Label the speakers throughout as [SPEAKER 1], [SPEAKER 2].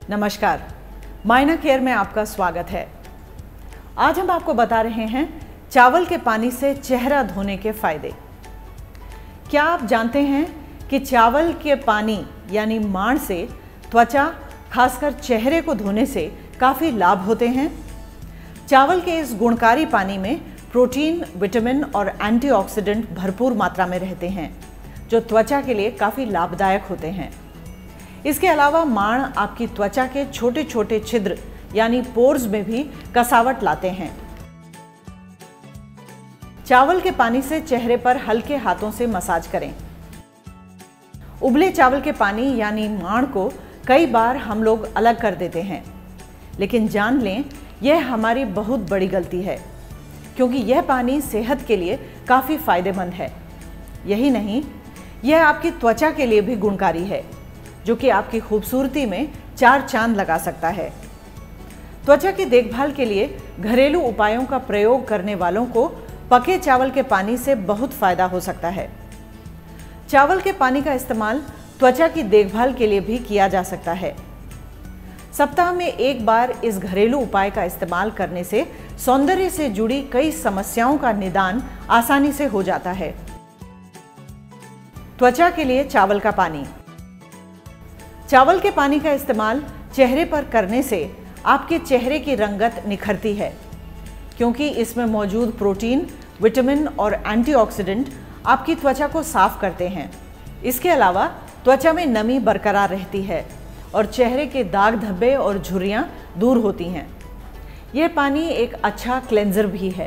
[SPEAKER 1] नमस्कार, मायना केयर में आपका स्वागत है। आज हम आपको बता रहे हैं चावल के पानी से चेहरा धोने के फायदे। क्या आप जानते हैं कि चावल के पानी यानी माड़ से त्वचा, खासकर चेहरे को धोने से काफ़ी लाभ होते हैं। चावल के इस गुणकारी पानी में प्रोटीन, विटामिन और एंटीऑक्सीडेंट भरपूर मात्रा में रहते हैं, जो त्वचा के लिए काफ़ी लाभदायक होते हैं। इसके अलावा माड़ आपकी त्वचा के छोटे छोटे छिद्र यानी पोर्स में भी कसावट लाते हैं। चावल के पानी से चेहरे पर हल्के हाथों से मसाज करें। उबले चावल के पानी यानी माड़ को कई बार हम लोग अलग कर देते हैं, लेकिन जान लें यह हमारी बहुत बड़ी गलती है, क्योंकि यह पानी सेहत के लिए काफ़ी फायदेमंद है। यही नहीं, यह आपकी त्वचा के लिए भी गुणकारी है, जो कि आपकी खूबसूरती में 4 चांद लगा सकता है। त्वचा की देखभाल के लिए घरेलू उपायों का प्रयोग करने वालों को पके चावल के पानी से बहुत फायदा हो सकता है। चावल के पानी का इस्तेमाल त्वचा की देखभाल के लिए भी किया जा सकता है। सप्ताह में एक बार इस घरेलू उपाय का इस्तेमाल करने से सौंदर्य से जुड़ी कई समस्याओं का निदान आसानी से हो जाता है। त्वचा के लिए चावल का पानी। चावल के पानी का इस्तेमाल चेहरे पर करने से आपके चेहरे की रंगत निखरती है, क्योंकि इसमें मौजूद प्रोटीन, विटामिन और एंटीऑक्सीडेंट आपकी त्वचा को साफ करते हैं। इसके अलावा त्वचा में नमी बरकरार रहती है और चेहरे के दाग धब्बे और झुर्रियाँ दूर होती हैं। यह पानी एक अच्छा क्लेंजर भी है।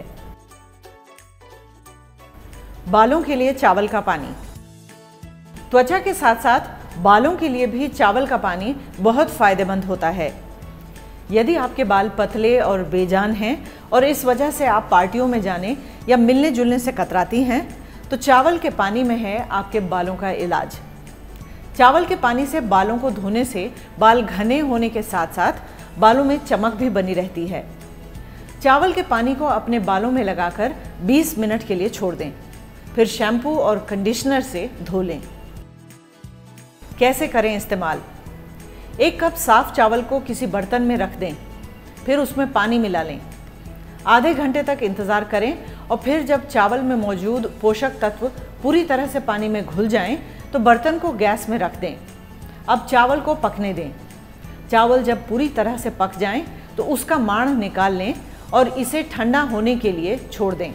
[SPEAKER 1] बालों के लिए चावल का पानी। त्वचा के साथ साथ बालों के लिए भी चावल का पानी बहुत फायदेमंद होता है। यदि आपके बाल पतले और बेजान हैं और इस वजह से आप पार्टियों में जाने या मिलने जुलने से कतराती हैं, तो चावल के पानी में है आपके बालों का इलाज। चावल के पानी से बालों को धोने से बाल घने होने के साथ साथ बालों में चमक भी बनी रहती है। चावल के पानी को अपने बालों में लगाकर 20 मिनट के लिए छोड़ दें, फिर शैम्पू और कंडीशनर से धो लें। कैसे करें इस्तेमाल? 1 कप साफ चावल को किसी बर्तन में रख दें, फिर उसमें पानी मिला लें। आधे घंटे तक इंतज़ार करें और फिर जब चावल में मौजूद पोषक तत्व पूरी तरह से पानी में घुल जाएं, तो बर्तन को गैस में रख दें। अब चावल को पकने दें। चावल जब पूरी तरह से पक जाएं, तो उसका माड़ निकाल लें और इसे ठंडा होने के लिए छोड़ दें।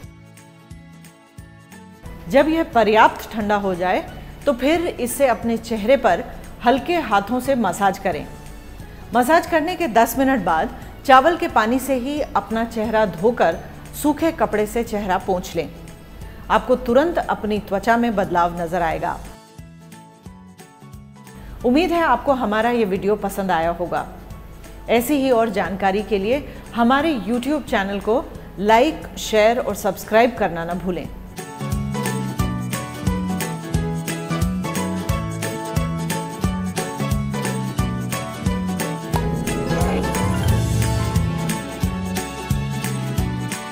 [SPEAKER 1] जब यह पर्याप्त ठंडा हो जाए, तो फिर इससे अपने चेहरे पर हल्के हाथों से मसाज करें। मसाज करने के 10 मिनट बाद चावल के पानी से ही अपना चेहरा धोकर सूखे कपड़े से चेहरा पोंछ लें। आपको तुरंत अपनी त्वचा में बदलाव नजर आएगा। उम्मीद है आपको हमारा ये वीडियो पसंद आया होगा। ऐसी ही और जानकारी के लिए हमारे YouTube चैनल को लाइक, शेयर और सब्सक्राइब करना न भूलें।